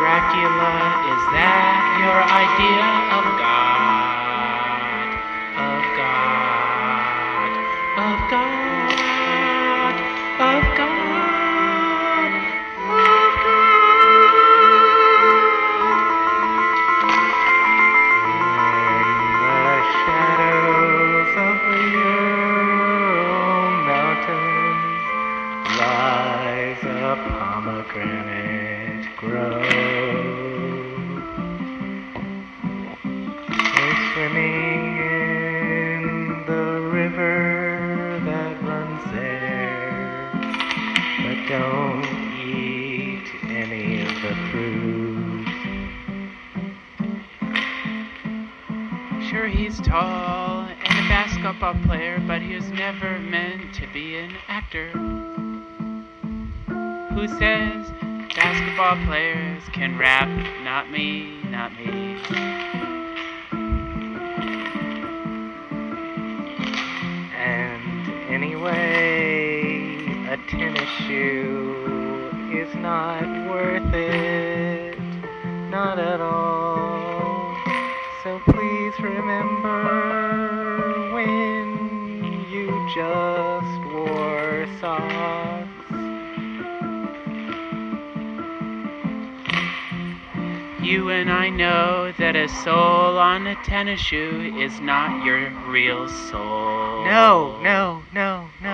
Dracula, is that your idea of God? Of God, of God, of God, of God. In the shadows of the Ural Mountains lies a pomegranate grove. We're swimming in the river that runs there, but don't eat any of the fruit. Sure, he's tall and a basketball player, but he was never meant to be an actor. Who says basketball players can rap? Not me, not me. And anyway, a tennis shoe is not worth it, not at all. So please remember when you just wore socks. You and I know that a sole on a tennis shoe is not your real soul. No, no, no, no.